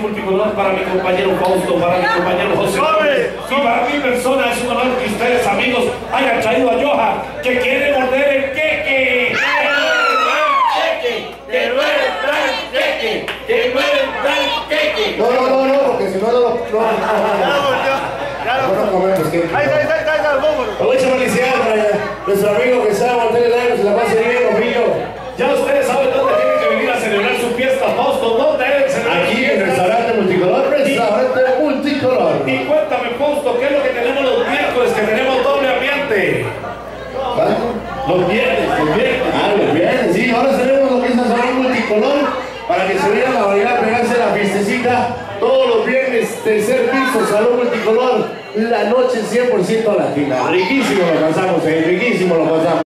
multicolor para mi compañero Fausto, para mi compañero José. Y para mi persona es un honor que ustedes, amigos, hayan traído a Johan, que quiere morder el queque. ¡Que no es tan queque! ¡Que no es tan queque! No, porque si no, no comemos queque. Muchas felicidades para nuestro amigo que sabe mantener el año, se la pase bien, conmigo. Ya ustedes saben dónde tienen que venir a celebrar su fiesta, Fausto. ¿Dónde deben celebrar? Aquí en el restaurante multicolor, restaurante multicolor. Y cuéntame, Fausto, ¿qué es lo que tenemos los miércoles? Que tenemos doble ambiente. Los viernes. Ah, los viernes, sí. Ahora tenemos lo que es el salón multicolor para que se vean la variedad, pegarse la fiestecita. Todos los viernes, tercer piso, salón multicolor. La noche 100% latina. Riquísimo lo pasamos, riquísimo lo pasamos.